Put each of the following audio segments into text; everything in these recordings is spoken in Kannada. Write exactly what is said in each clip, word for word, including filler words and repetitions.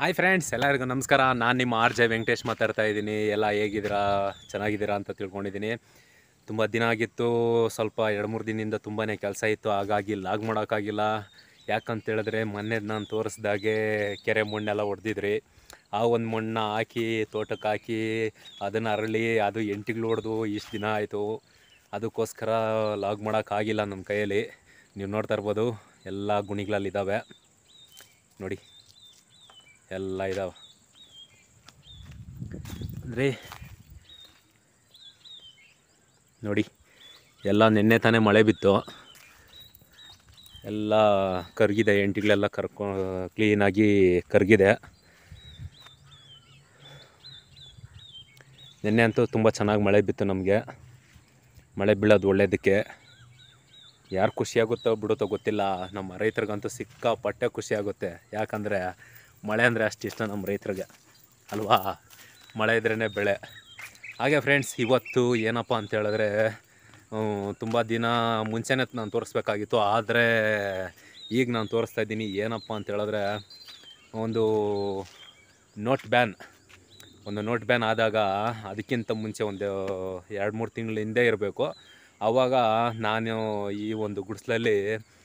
ಹಾಯ್ ಫ್ರೆಂಡ್ಸ್, ಎಲ್ಲರಿಗೂ ನಮಸ್ಕಾರ. ನಾನು ನಿಮ್ಮ ಆರ್ ಜೆ ವೆಂಕಟೇಶ್ ಮಾತಾಡ್ತಾ ಇದ್ದೀನಿ. ಎಲ್ಲ ಹೇಗಿದ್ದೀರಾ? ಚೆನ್ನಾಗಿದ್ದೀರಾ ಅಂತ ತಿಳ್ಕೊಂಡಿದ್ದೀನಿ. ತುಂಬ ದಿನ ಆಗಿತ್ತು, ಸ್ವಲ್ಪ ಎರಡು ಮೂರು ದಿನದಿಂದ ತುಂಬಾ ಕೆಲಸ ಇತ್ತು, ಹಾಗಾಗಿ ಲಾಗ್ ಮಾಡೋಕ್ಕಾಗಿಲ್ಲ. ಯಾಕಂತ ಹೇಳಿದ್ರೆ ಮೊನ್ನೆ ನಾನು ತೋರಿಸ್ದಾಗೆ ಕೆರೆ ಮಣ್ಣೆಲ್ಲ ಹೊಡೆದಿದ್ರಿ. ಆ ಒಂದು ಮಣ್ಣ ಹಾಕಿ ತೋಟಕ್ಕೆ ಹಾಕಿ ಅದನ್ನು ಅರಳಿ ಅದು ಎಂಟಿಗಳು ಹೊಡೆದು ಇಷ್ಟು ದಿನ ಆಯಿತು. ಅದಕ್ಕೋಸ್ಕರ ಲಾಗ್ ಮಾಡೋಕ್ಕಾಗಿಲ್ಲ ನಮ್ಮ ಕೈಯಲ್ಲಿ. ನೀವು ನೋಡ್ತಾ ಇರ್ಬೋದು, ಎಲ್ಲ ಗುಣಿಗಳಲ್ಲಿದ್ದಾವೆ ನೋಡಿ, ಎಲ್ಲ ಇದಾವೆ ಅಂದರೆ ನೋಡಿ. ಎಲ್ಲ ನಿನ್ನೆ ತಾನೇ ಮಳೆ ಬಿತ್ತು, ಎಲ್ಲ ಕರಗಿದೆ, ಎಂಟಿಗಳೆಲ್ಲ ಕರ್ಕೊ ಕ್ಲೀನಾಗಿ ಕರಗಿದೆ. ನಿನ್ನೆ ಅಂತೂ ತುಂಬ ಚೆನ್ನಾಗಿ ಮಳೆ ಬಿತ್ತು. ನಮಗೆ ಮಳೆ ಬೀಳೋದು ಒಳ್ಳೆಯದಕ್ಕೆ. ಯಾರು ಖುಷಿಯಾಗುತ್ತೋ ಬಿಡುತ್ತೋ ಗೊತ್ತಿಲ್ಲ, ನಮ್ಮ ರೈತರಿಗಂತೂ ಸಿಕ್ಕಾಪಟ್ಟೆ ಖುಷಿಯಾಗುತ್ತೆ. ಯಾಕಂದರೆ ಮಳೆ ಅಂದರೆ ಅಷ್ಟು ಇಷ್ಟ ನಮ್ಮ ರೈತರಿಗೆ ಅಲ್ವಾ. ಮಳೆ ಇದ್ರೇ ಬೆಳೆ. ಹಾಗೆ ಫ್ರೆಂಡ್ಸ್, ಇವತ್ತು ಏನಪ್ಪ ಅಂತ ಹೇಳಿದ್ರೆ, ತುಂಬ ದಿನ ಮುಂಚೆನೇ ನಾನು ತೋರಿಸ್ಬೇಕಾಗಿತ್ತು, ಆದರೆ ಈಗ ನಾನು ತೋರಿಸ್ತಾ ಇದ್ದೀನಿ. ಏನಪ್ಪ ಅಂತ ಹೇಳಿದ್ರೆ, ಒಂದು ನೋಟ್ ಬ್ಯಾನ್ ಒಂದು ನೋಟ್ ಬ್ಯಾನ್ ಆದಾಗ ಅದಕ್ಕಿಂತ ಮುಂಚೆ ಒಂದು ಎರಡು ಮೂರು ತಿಂಗಳ ಹಿಂದೆ ಇರಬೇಕು. ಆವಾಗ ನಾನು ಈ ಒಂದು ಗುಡಿಸಲಲ್ಲಿ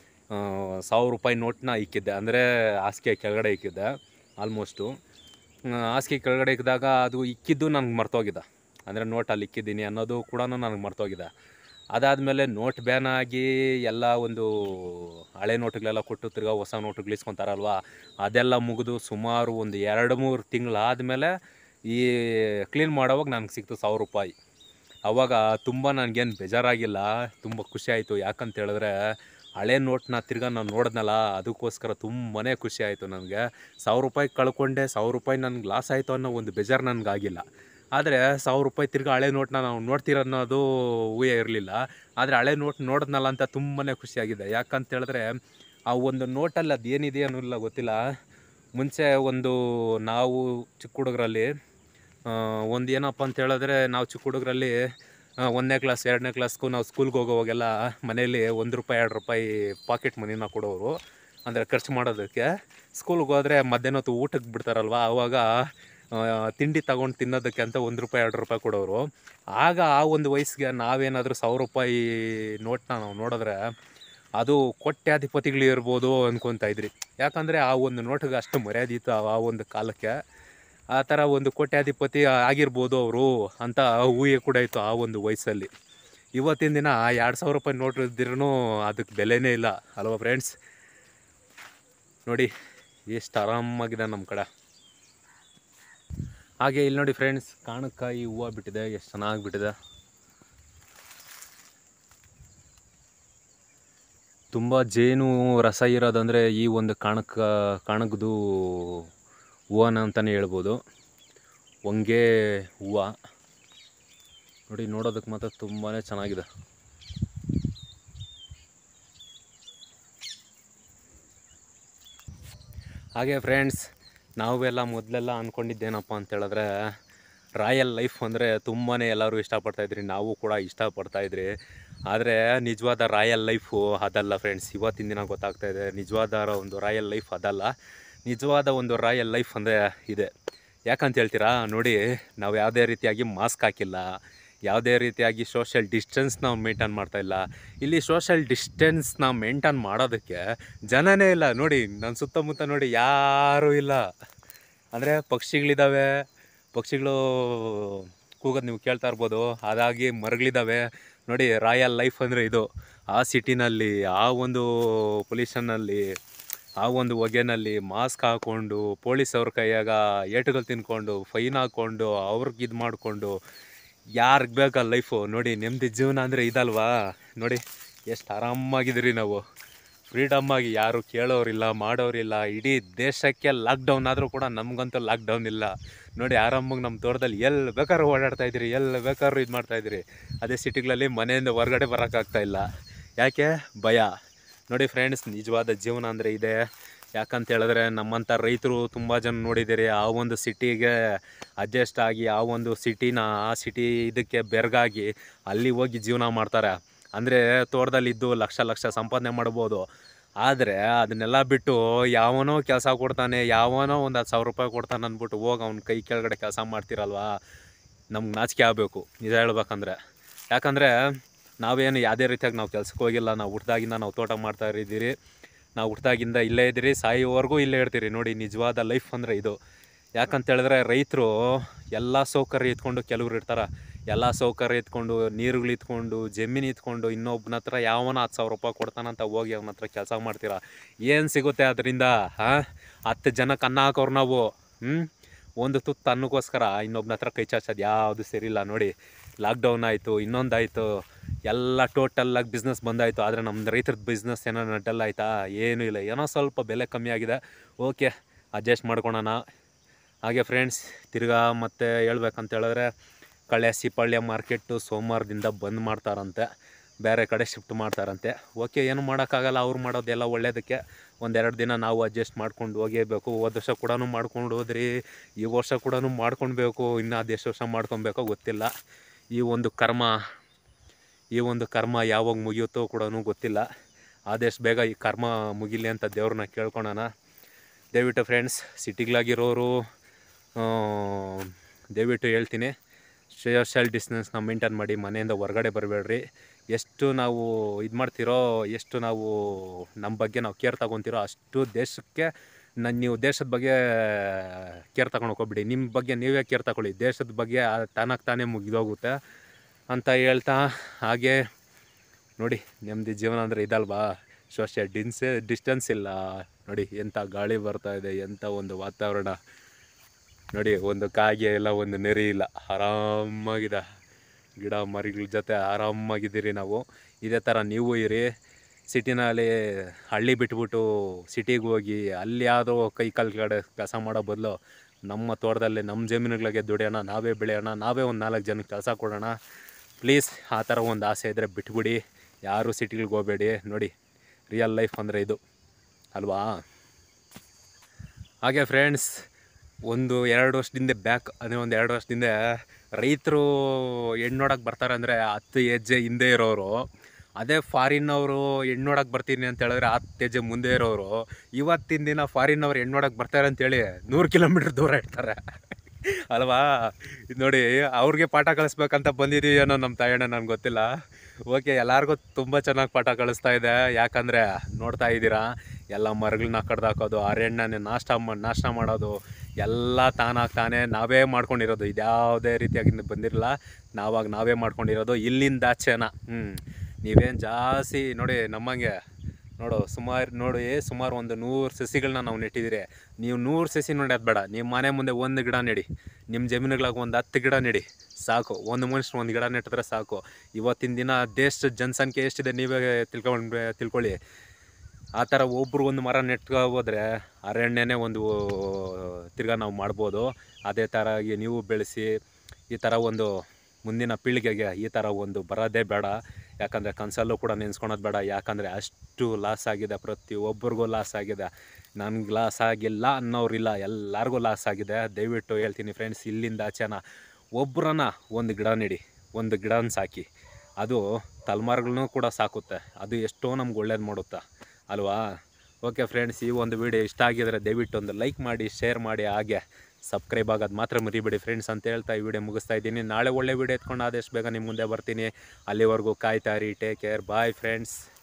ಸಾವಿರ ರೂಪಾಯಿ ನೋಟನ್ನ ಇಕ್ಕಿದ್ದೆ. ಅಂದರೆ ಹಾಸಿಗೆ ಕೆಳಗಡೆ ಇಕ್ಕಿದ್ದೆ. ಆಲ್ಮೋಸ್ಟು ಹಾಸಿಗೆ ಕೆಳಗಡೆ ಇಕ್ಕಿದಾಗ ಅದು ಇಕ್ಕಿದ್ದು ನನಗೆ ಮರ್ತೋಗಿದೆ. ಅಂದರೆ ನೋಟಲ್ಲಿ ಇಕ್ಕಿದ್ದೀನಿ ಅನ್ನೋದು ಕೂಡ ನನಗೆ ಮರ್ತೋಗಿದೆ. ಅದಾದಮೇಲೆ ನೋಟ್ ಬ್ಯಾನ್ ಆಗಿ ಎಲ್ಲ ಒಂದು ಹಳೆ ನೋಟುಗಳೆಲ್ಲ ಕೊಟ್ಟು ತಿರ್ಗಾ ಹೊಸ ನೋಟುಗಳು ಇಸ್ಕೊತಾರಲ್ವ, ಅದೆಲ್ಲ ಮುಗಿದು ಸುಮಾರು ಒಂದು ಎರಡು ಮೂರು ತಿಂಗಳಾದಮೇಲೆ ಈ ಕ್ಲೀನ್ ಮಾಡೋವಾಗ ನನಗೆ ಸಿಕ್ತು ಸಾವಿರ ರೂಪಾಯಿ. ಆವಾಗ ತುಂಬ ನನಗೇನು ಬೇಜಾರಾಗಿಲ್ಲ, ತುಂಬ ಖುಷಿಯಾಯಿತು. ಯಾಕಂತ ಹೇಳಿದ್ರೆ ಹಳೆ ನೋಟನ್ನ ತಿರ್ಗಾ ನಾನು ನೋಡಿದ್ನಲ್ಲ, ಅದಕ್ಕೋಸ್ಕರ ತುಂಬಾ ಖುಷಿ ಆಯಿತು ನನಗೆ. ಸಾವಿರ ರೂಪಾಯಿ ಕಳ್ಕೊಂಡೆ, ಸಾವಿರ ರೂಪಾಯಿ ನನಗೆ ಲಾಸ್ ಆಯಿತು ಅನ್ನೋ ಒಂದು ಬೇಜಾರು ನನಗಾಗಿಲ್ಲ. ಆದರೆ ಸಾವಿರ ರೂಪಾಯಿ ತಿರ್ಗಾ ಹಳೆ ನೋಟನ್ನ ನಾವು ನೋಡ್ತೀರ ಅನ್ನೋದು ಊಹೆ ಇರಲಿಲ್ಲ. ಆದರೆ ಹಳೆ ನೋಟ್ ನೋಡಿದ್ನಲ್ಲ ಅಂತ ತುಂಬಾ ಖುಷಿಯಾಗಿದೆ. ಯಾಕಂತ ಹೇಳಿದ್ರೆ ಆ ಒಂದು ನೋಟಲ್ಲಿ ಅದು ಏನಿದೆ ಅನ್ನೋಲ್ಲ ಗೊತ್ತಿಲ್ಲ. ಮುಂಚೆ ಒಂದು ನಾವು ಚಿಕ್ಕ ಹುಡುಗರಲ್ಲಿ ಒಂದು ಏನಪ್ಪ ಅಂತ ಹೇಳಿದ್ರೆ, ನಾವು ಚಿಕ್ಕ ಹುಡುಗರಲ್ಲಿ ಒಂದನೇ ಕ್ಲಾಸ್ ಎರಡನೇ ಕ್ಲಾಸ್ಗೂ ನಾವು ಸ್ಕೂಲ್ಗೆ ಹೋಗೋವಾಗೆಲ್ಲ ಮನೇಲಿ ಒಂದು ರೂಪಾಯಿ ಎರಡು ರೂಪಾಯಿ ಪಾಕೆಟ್ ಮನಿನ ಕೊಡೋರು, ಅಂದರೆ ಖರ್ಚು ಮಾಡೋದಕ್ಕೆ. ಸ್ಕೂಲ್ಗೆ ಹೋದರೆ ಮಧ್ಯಾಹ್ನ ಹೊತ್ತು ಊಟಕ್ಕೆ ಬಿಡ್ತಾರಲ್ವ, ಆವಾಗ ತಿಂಡಿ ತಗೊಂಡು ತಿನ್ನೋದಕ್ಕೆ ಅಂತ ಒಂದು ರೂಪಾಯಿ ಎರಡು ರೂಪಾಯಿ ಕೊಡೋರು. ಆಗ ಆ ಒಂದು ವಯಸ್ಸಿಗೆ ನಾವೇನಾದರೂ ಸಾವಿರ ರೂಪಾಯಿ ನೋಟನ್ನ ನಾವು ನೋಡಿದ್ರೆ ಅದು ಕೋಟ್ಯಾಧಿಪತಿಗಳು ಇರ್ಬೋದು ಅಂದ್ಕೊತಾ ಇದ್ರಿ. ಯಾಕಂದರೆ ಆ ಒಂದು ನೋಟಿಗೆ ಅಷ್ಟು ಮರ್ಯಾದೆ ಇತ್ತು ಆ ಒಂದು ಕಾಲಕ್ಕೆ. ಆ ಥರ ಒಂದು ಕೋಟ್ಯಾಧಿಪತಿ ಆಗಿರ್ಬೋದು ಅವರು ಅಂತ ಊಹೆ ಕೂಡ ಇತ್ತು ಆ ಒಂದು ವಯಸ್ಸಲ್ಲಿ. ಇವತ್ತಿನ ದಿನ ಎರಡು ಸಾವಿರ ರೂಪಾಯಿ ನೋಟ್ ಇದ್ರೂ ಅದಕ್ಕೆ ಬೆಲೆನೇ ಇಲ್ಲ ಅಲ್ವಾ ಫ್ರೆಂಡ್ಸ್. ನೋಡಿ ಎಷ್ಟು ಆರಾಮಾಗಿದೆ ನಮ್ಮ ಕಡೆ. ಹಾಗೆ ಇಲ್ಲಿ ನೋಡಿ ಫ್ರೆಂಡ್ಸ್, ಕಾಣಕ್ಕಾಯಿ ಹೂವು ಬಿಟ್ಟಿದೆ, ಎಷ್ಟು ಚೆನ್ನಾಗಿ ಬಿಟ್ಟಿದೆ. ತುಂಬ ಜೇನು ರಸ ಇರೋದಂದರೆ ಈ ಒಂದು ಕಾಣಕ ಕಾಣಗದು ಹೂವನ ಅಂತಲೇ ಹೇಳ್ಬೋದು. ಹೊಂಗೆ ಹೂವು ನೋಡಿ, ನೋಡೋದಕ್ಕೆ ಮಾತ್ರ ತುಂಬಾ ಚೆನ್ನಾಗಿದೆ. ಹಾಗೆ ಫ್ರೆಂಡ್ಸ್, ನಾವೆಲ್ಲ ಮೊದಲೆಲ್ಲ ಅಂದ್ಕೊಂಡಿದ್ದೇನಪ್ಪ ಅಂತ ಹೇಳಿದ್ರೆ, ರಾಯಲ್ ಲೈಫ್ ಅಂದರೆ ತುಂಬಾ ಎಲ್ಲರೂ ಇಷ್ಟಪಡ್ತಾಯಿದ್ರಿ, ನಾವು ಕೂಡ ಇಷ್ಟಪಡ್ತಾಯಿದ್ರಿ. ಆದರೆ ನಿಜವಾದ ರಾಯಲ್ ಲೈಫು ಅದಲ್ಲ ಫ್ರೆಂಡ್ಸ್. ಇವತ್ತಿನ ದಿನ ಗೊತ್ತಾಗ್ತಾಯಿದೆ ನಿಜವಾದ ಒಂದು ರಾಯಲ್ ಲೈಫ್ ಅದಲ್ಲ. ನಿಜವಾದ ಒಂದು ರಾಯಲ್ ಲೈಫ್ ಅಂದರೆ ಇದೆ. ಯಾಕಂತ ಹೇಳ್ತೀರಾ? ನೋಡಿ, ನಾವು ಯಾವುದೇ ರೀತಿಯಾಗಿ ಮಾಸ್ಕ್ ಹಾಕಿಲ್ಲ, ಯಾವುದೇ ರೀತಿಯಾಗಿ ಸೋಷಿಯಲ್ ಡಿಸ್ಟೆನ್ಸ್ ನಾವು ಮೇಂಟೈನ್ ಮಾಡ್ತಾಯಿಲ್ಲ. ಇಲ್ಲಿ ಸೋಷಿಯಲ್ ಡಿಸ್ಟೆನ್ಸ್ ನಾವು ಮೇಂಟೈನ್ ಮಾಡೋದಕ್ಕೆ ಜನನೇ ಇಲ್ಲ. ನೋಡಿ, ನನ್ನ ಸುತ್ತಮುತ್ತ ನೋಡಿ, ಯಾರೂ ಇಲ್ಲ. ಅಂದರೆ ಪಕ್ಷಿಗಳಿದ್ದಾವೆ, ಪಕ್ಷಿಗಳು ಕೂಗೋದು ನೀವು ಕೇಳ್ತಾ ಇರ್ಬೋದು. ಅದಾಗಿ ಮರಗಳಿದ್ದಾವೆ. ನೋಡಿ, ರಾಯಲ್ ಲೈಫ್ ಅಂದರೆ ಇದು. ಆ ಸಿಟಿನಲ್ಲಿ, ಆ ಒಂದು ಪೊಲ್ಯೂಷನ್ನಲ್ಲಿ, ಆ ಒಂದು ಹೊಗೆನಲ್ಲಿ ಮಾಸ್ಕ್ ಹಾಕ್ಕೊಂಡು, ಪೊಲೀಸವ್ರ ಕೈಯಾಗ ಏಟುಗಳು ತಿನ್ಕೊಂಡು, ಫೈನ್ ಹಾಕ್ಕೊಂಡು, ಅವ್ರಿಗೆ ಇದು ಮಾಡಿಕೊಂಡು, ಯಾರಿಗೆ ಬೇಕಾ ಲೈಫು. ನೋಡಿ, ನೆಮ್ಮದಿ ಜೀವನ ಅಂದರೆ ಇದಲ್ವಾ. ನೋಡಿ ಎಷ್ಟು ಆರಾಮಾಗಿದ್ರಿ ನಾವು, ಫ್ರೀಡಮ್ಮಾಗಿ, ಯಾರು ಕೇಳೋರಿಲ್ಲ, ಮಾಡೋರಿಲ್ಲ. ಇಡೀ ದೇಶಕ್ಕೆ ಲಾಕ್ಡೌನ್ ಆದರೂ ಕೂಡ ನಮಗಂತೂ ಲಾಕ್ಡೌನ್ ಇಲ್ಲ. ನೋಡಿ, ಆರಾಮಾಗಿ ನಮ್ಮ ತೋಟದಲ್ಲಿ ಎಲ್ಲಿ ಬೇಕಾದ್ರೂ ಓಡಾಡ್ತಾಯಿದ್ರಿ, ಎಲ್ಲಿ ಬೇಕಾದ್ರೂ ಇದು ಮಾಡ್ತಾಯಿದ್ರಿ. ಅದೇ ಸಿಟಿಗಳಲ್ಲಿ ಮನೆಯಿಂದ ಹೊರಗಡೆ ಬರೋಕ್ಕಾಗ್ತಾಯಿಲ್ಲ. ಯಾಕೆ? ಭಯ. ನೋಡಿ ಫ್ರೆಂಡ್ಸ್, ನಿಜವಾದ ಜೀವನ ಅಂದರೆ ಇದೆ. ಯಾಕಂತ ಹೇಳಿದ್ರೆ ನಮ್ಮಂಥ ರೈತರು ತುಂಬ ಜನ ನೋಡಿದ್ದೀರಿ, ಆ ಒಂದು ಸಿಟಿಗೆ ಅಡ್ಜಸ್ಟ್ ಆಗಿ ಆ ಒಂದು ಸಿಟಿನ ಆ ಸಿಟಿ ಇದಕ್ಕೆ ಬೆರಗಾಗಿ ಅಲ್ಲಿ ಹೋಗಿ ಜೀವನ ಮಾಡ್ತಾರೆ. ಅಂದರೆ ತೋಟದಲ್ಲಿದ್ದು ಲಕ್ಷ ಲಕ್ಷ ಸಂಪಾದನೆ ಮಾಡ್ಬೋದು. ಆದರೆ ಅದನ್ನೆಲ್ಲ ಬಿಟ್ಟು ಯಾವನೋ ಕೆಲಸ ಕೊಡ್ತಾನೆ, ಯಾವನೋ ಒಂದು ಹತ್ತು ಸಾವಿರ ರೂಪಾಯಿ ಕೊಡ್ತಾನೆ ಅಂದ್ಬಿಟ್ಟು ಹೋಗಿ ಅವ್ನ ಕೈ ಕೆಳಗಡೆ ಕೆಲಸ ಮಾಡ್ತಿರಲ್ವಾ, ನಮ್ಗೆ ನಾಚಿಕೆ ಆಗಬೇಕು ನಿಜ ಹೇಳ್ಬೇಕಂದ್ರೆ. ಯಾಕಂದರೆ ನಾವೇನು ಯಾವುದೇ ರೀತಿಯಾಗಿ ನಾವು ಕೆಲ್ಸಕ್ಕೆ ಹೋಗಿಲ್ಲ, ನಾವು ಹುಟ್ದಾಗಿಂದ ನಾವು ತೋಟ ಮಾಡ್ತಾ ಇದ್ದೀರಿ, ನಾವು ಹುಟ್ದಾಗಿಂದ ಇಲ್ಲೇ ಇದ್ದೀರಿ, ಸಾಯೋವರೆಗೂ ಇಲ್ಲೇ ಇರ್ತೀರಿ. ನೋಡಿ ನಿಜವಾದ ಲೈಫ್ ಅಂದರೆ ಇದು. ಯಾಕಂತೇಳಿದ್ರೆ ರೈತರು ಎಲ್ಲ ಸೌಕರ್ಯ ಇತ್ಕೊಂಡು, ಕೆಲವ್ರು ಇರ್ತಾರೆ ಎಲ್ಲ ಸೌಕರ್ಯ ಇತ್ಕೊಂಡು, ನೀರುಗಳು ಇತ್ಕೊಂಡು, ಜಮೀನು ಇತ್ಕೊಂಡು, ಇನ್ನೊಬ್ಬನ ಹತ್ರ ಯಾವನ ಹತ್ತು ಸಾವಿರ ರೂಪಾಯಿ ಕೊಡ್ತಾನಂತ ಹೋಗಿ ಅವನ ಹತ್ರ ಕೆಲಸ ಮಾಡ್ತೀರಾ, ಏನು ಸಿಗುತ್ತೆ ಅದರಿಂದ? ಹಾಂ, ಹತ್ತು ಜನಕ್ಕೆ ಅನ್ನ ಹಾಕೋರು ನಾವು. ಹ್ಞೂ ಒಂದು ತುತ್ತು ಅನ್ನಕ್ಕೋಸ್ಕರ ಇನ್ನೊಬ್ಬನ ಹತ್ರ ಕೈ ಚಾಚೋದು ಯಾವುದು ಸರಿಯಿಲ್ಲ. ನೋಡಿ ಲಾಕ್ಡೌನ್ ಆಯಿತು, ಇನ್ನೊಂದಾಯಿತು, ಎಲ್ಲ ಟೋಟಲ್ಲಾಗಿ ಬಿಸ್ನೆಸ್ ಬಂದಾಯಿತು. ಆದರೆ ನಮ್ಮ ರೈತರದ್ದು ಬಿಸ್ನೆಸ್ ಏನೋ ನಡ್ಡಲ್ಲ ಆಯಿತಾ? ಏನೂ ಇಲ್ಲ, ಏನೋ ಸ್ವಲ್ಪ ಬೆಲೆ ಕಮ್ಮಿ ಆಗಿದೆ, ಓಕೆ ಅಡ್ಜಸ್ಟ್ ಮಾಡ್ಕೊಳೋಣ. ಹಾಗೆ ಫ್ರೆಂಡ್ಸ್, ತಿರ್ಗಾ ಮತ್ತೆ ಹೇಳ್ಬೇಕಂತ ಹೇಳಿದ್ರೆ ಕಳೆ ಸಿಪಾಳ್ಯ ಮಾರ್ಕೆಟು ಸೋಮವಾರದಿಂದ ಬಂದ್ ಮಾಡ್ತಾರಂತೆ, ಬೇರೆ ಕಡೆ ಶಿಫ್ಟ್ ಮಾಡ್ತಾರಂತೆ. ಓಕೆ, ಏನು ಮಾಡೋಕ್ಕಾಗಲ್ಲ, ಅವ್ರು ಮಾಡೋದೆಲ್ಲ ಒಳ್ಳೆಯದಕ್ಕೆ. ಒಂದೆರಡು ದಿನ ನಾವು ಅಡ್ಜಸ್ಟ್ ಮಾಡ್ಕೊಂಡು ಹೋಗೇಬೇಕು. ಹೋದ ವರ್ಷ ಕೂಡ ಮಾಡ್ಕೊಂಡು ಹೋದ್ರಿ, ಈ ವರ್ಷ ಕೂಡ ಮಾಡ್ಕೊಳ್ಬೇಕು, ಇನ್ನು ಅದು ಎಷ್ಟು ವರ್ಷ ಮಾಡ್ಕೊಬೇಕೋ ಗೊತ್ತಿಲ್ಲ. ಈ ಒಂದು ಕರ್ಮ ಈ ಒಂದು ಕರ್ಮ ಯಾವಾಗ ಮುಗಿಯುತ್ತೋ ಕೂಡ ಗೊತ್ತಿಲ್ಲ. ಆದಷ್ಟು ಬೇಗ ಈ ಕರ್ಮ ಮುಗಿಲಿ ಅಂತ ದೇವ್ರನ್ನ ಕೇಳ್ಕೊಳೋಣ. ದಯವಿಟ್ಟು ಫ್ರೆಂಡ್ಸ್, ಸಿಟಿಗಳಾಗಿರೋರು ದಯವಿಟ್ಟು ಹೇಳ್ತೀನಿ, ಸೋಷಿಯಲ್ ಡಿಸ್ಟೆನ್ಸ್ನ ಮೇಂಟೈನ್ ಮಾಡಿ, ಮನೆಯಿಂದ ಹೊರಗಡೆ ಬರಬೇಡ್ರಿ. ಎಷ್ಟು ನಾವು ಇದು ಮಾಡ್ತಿರೋ, ಎಷ್ಟು ನಾವು ನಮ್ಮ ಬಗ್ಗೆ ನಾವು ಕೇರ್ ತಗೊತೀರೋ, ಅಷ್ಟು ದೇಶಕ್ಕೆ ನನ್ನ ನೀವು ದೇಶದ ಬಗ್ಗೆ ಕೇರ್ ತಗೊಂಡು ಹೋಗ್ಬಿಡಿ. ನಿಮ್ಮ ಬಗ್ಗೆ ನೀವೇ ಕೇರ್ ತಗೊಳ್ಳಿ, ದೇಶದ ಬಗ್ಗೆ ತಾನಾಗಿ ತಾನೇ ಮುಗಿದೋಗುತ್ತೆ ಅಂತ ಹೇಳ್ತಾ, ಹಾಗೆ ನೋಡಿ ನೆಮ್ಮದಿ ಜೀವನ ಅಂದರೆ ಇದಲ್ವಾ, ಸೋಷಿಯಲ್ ಡಿನ್ಸೆ ಡಿಸ್ಟೆನ್ಸ್ ಇಲ್ಲ. ನೋಡಿ ಎಂಥ ಗಾಳಿ ಬರ್ತಾ ಇದೆ, ಎಂಥ ಒಂದು ವಾತಾವರಣ ನೋಡಿ. ಒಂದು ಕಾಗೆ ಇಲ್ಲ, ಒಂದು ನೆರೆ ಇಲ್ಲ, ಆರಾಮಾಗಿದೆ, ಗಿಡ ಮರಿಗಳ ಜೊತೆ ಆರಾಮಾಗಿದ್ದೀರಿ ನಾವು. ಇದೇ ಥರ ನೀವು ಇರಿ. ಸಿಟಿನಲ್ಲಿ ಹಳ್ಳಿ ಬಿಟ್ಬಿಟ್ಟು ಸಿಟಿಗೆ ಹೋಗಿ ಅಲ್ಲಿ ಯಾವುದೋ ಕೈ ಕಾಲು ಕಡೆ ಕೆಲಸ ಮಾಡೋ ಬದಲು ನಮ್ಮ ತೋಟದಲ್ಲಿ ನಮ್ಮ ಜಮೀನುಗಳಿಗೆ ದುಡಿಯೋಣ, ನಾವೇ ಬೆಳೆಯೋಣ, ನಾವೇ ಒಂದು ನಾಲ್ಕು ಜನಕ್ಕೆ ಕೆಲಸ ಕೊಡೋಣ. ಪ್ಲೀಸ್ ಆ ಥರ ಒಂದು ಆಸೆ ಇದ್ದರೆ ಬಿಟ್ಬಿಡಿ, ಯಾರೂ ಸಿಟಿಗಳಿಗೆ ಹೋಗಬೇಡಿ. ನೋಡಿ ರಿಯಲ್ ಲೈಫ್ ಅಂದರೆ ಇದು ಅಲ್ವಾ. ಹಾಗೆ ಫ್ರೆಂಡ್ಸ್, ಒಂದು ಎರಡು ವರ್ಷದಿಂದ ಬ್ಯಾಕ್ ಅಂದರೆ ಒಂದು ಎರಡು ವರ್ಷದಿಂದ ರೈತರು ಹೆಣ್ಣು ನೋಡೋಕೆ ಬರ್ತಾರೆ ಅಂದರೆ ಹತ್ತು ಹೆಜ್ಜೆ ಹಿಂದೆ ಇರೋರು, ಅದೇ ಫಾರಿನ್ನವರು ಹೆಣ್ಣು ನೋಡೋಕೆ ಬರ್ತೀನಿ ಅಂತ ಹೇಳಿದ್ರೆ ಹತ್ತು ಹೆಜ್ಜೆ ಮುಂದೆ ಇರೋರು, ಇವತ್ತಿನ ದಿನ ಫಾರಿನ್ನವ್ರು ಹೆಣ್ಣು ನೋಡೋಕೆ ಬರ್ತಾರೆ ಅಂತೇಳಿ ನೂರು ಕಿಲೋಮೀಟ್ರ್ ದೂರ ಇರ್ತಾರೆ ಅಲ್ವಾ. ಇದು ನೋಡಿ, ಅವ್ರಿಗೆ ಪಾಠ ಕಳಿಸ್ಬೇಕಂತ ಬಂದಿದ್ದೀವಿ ಅನ್ನೋ ನಮ್ಮ ತಾಯಣ್ಣ, ನನಗೆ ಗೊತ್ತಿಲ್ಲ. ಓಕೆ, ಎಲ್ಲರಿಗೂ ತುಂಬ ಚೆನ್ನಾಗಿ ಪಾಠ ಕಳಿಸ್ತಾ ಇದೆ. ಯಾಕಂದರೆ ನೋಡ್ತಾ ಇದ್ದೀರಾ, ಎಲ್ಲ ಮರಗಳನ್ನ ಕಡ್ದಾಕೋದು, ಅರಣ್ಯನೇ ನಾಶ ನಾಶ ಮಾಡೋದು ಎಲ್ಲ ತಾನಾಗಿ ತಾನೇ ನಾವೇ ಮಾಡ್ಕೊಂಡಿರೋದು. ಇದ್ಯಾವುದೇ ರೀತಿಯಾಗಿ ಬಂದಿರಲ್ಲ, ನಾವಾಗ ನಾವೇ ಮಾಡ್ಕೊಂಡಿರೋದು ಇಲ್ಲಿಂದ ಆಚೆನ. ಹ್ಞೂ ನೀವೇನು ಜಾಸ್ತಿ ನೋಡಿ ನಮ್ಮಂಗೆ ನೋಡು, ಸುಮಾರು ನೋಡಿ ಸುಮಾರು ಒಂದು ನೂರು ಸಸಿಗಳನ್ನ ನಾವು ನೆಟ್ಟಿದ್ದೀರಿ. ನೀವು ನೂರು ಸಸಿ ನೋಡೋದು ಬೇಡ, ನಿಮ್ಮ ಮನೆ ಮುಂದೆ ಒಂದು ಗಿಡ ನೆಡಿ, ನಿಮ್ಮ ಜಮೀನುಗಳಾಗ ಒಂದು ಹತ್ತು ಗಿಡ ನೆಡಿ ಸಾಕು. ಒಂದು ಮನುಷ್ಯರು ಒಂದು ಗಿಡ ನೆಟ್ಟಿದ್ರೆ ಸಾಕು. ಇವತ್ತಿನ ದಿನ ದೇಶದ ಜನಸಂಖ್ಯೆ ಎಷ್ಟಿದೆ ನೀವೇ ತಿಳ್ಕೊಂಡು ತಿಳ್ಕೊಳ್ಳಿ. ಆ ಥರ ಒಬ್ಬರು ಒಂದು ಮರ ನೆಟ್ಕೊ ಹೋದರೆ ಅರಣ್ಯನೇ ಒಂದು ತಿರ್ಗಾ ನಾವು ಮಾಡ್ಬೋದು. ಅದೇ ಥರ ನೀವು ಬೆಳೆಸಿ, ಈ ಥರ ಒಂದು ಮುಂದಿನ ಪೀಳಿಗೆಗೆ ಈ ಥರ ಒಂದು ಬರೋದೇ ಬೇಡ. ಯಾಕಂದರೆ ಕನಸಲ್ಲೂ ಕೂಡ ನೆನೆಸ್ಕೊಳೋದು ಬೇಡ. ಯಾಕಂದರೆ ಅಷ್ಟು ಲಾಸ್ ಆಗಿದೆ, ಪ್ರತಿಯೊಬ್ಬರಿಗೂ ಲಾಸ್ ಆಗಿದೆ. ನನಗೆ ಲಾಸ್ ಆಗಿಲ್ಲ ಅನ್ನೋರಿಲ್ಲ, ಎಲ್ಲರಿಗೂ ಲಾಸ್ ಆಗಿದೆ. ದಯವಿಟ್ಟು ಹೇಳ್ತೀನಿ ಫ್ರೆಂಡ್ಸ್, ಇಲ್ಲಿಂದ ಆಚೆನ ಒಬ್ಬರನ್ನ ಒಂದು ಗಿಡ ನೆಡಿ, ಒಂದು ಗಿಡನ ಸಾಕಿ, ಅದು ತಲೆಮಾರುಗಳನ್ನೂ ಕೂಡ ಸಾಕುತ್ತೆ. ಅದು ಎಷ್ಟೋ ನಮ್ಗೆ ಒಳ್ಳೇದು ಮಾಡುತ್ತಾ ಅಲ್ವಾ. ಓಕೆ ಫ್ರೆಂಡ್ಸ್, ಈ ಒಂದು ವಿಡಿಯೋ ಇಷ್ಟ ಆಗಿದರೆ ದಯವಿಟ್ಟು ಒಂದು ಲೈಕ್ ಮಾಡಿ, ಶೇರ್ ಮಾಡಿ, ಹಾಗೆ ಸಬ್ಸ್ಕ್ರೈಬ್ ಆಗೋದು ಮಾತ್ರ ಮರಿಬೇಡಿ ಫ್ರೆಂಡ್ಸ್ ಅಂತ ಹೇಳ್ತಾ ಈ ವಿಡಿಯೋ ಮುಗಿಸ್ತಾ ಇದ್ದೀನಿ. ನಾಳೆ ಒಳ್ಳೆ ವಿಡಿಯೋ ಎತ್ಕೊಂಡು ಆದಷ್ಟು ಬೇಗ ನಿಮ್ಮ ಮುಂದೆ ಬರ್ತೀನಿ. ಅಲ್ಲಿವರೆಗೂ ಕಾಯ್ತಾ ಇರಿ. Take care, bye friends.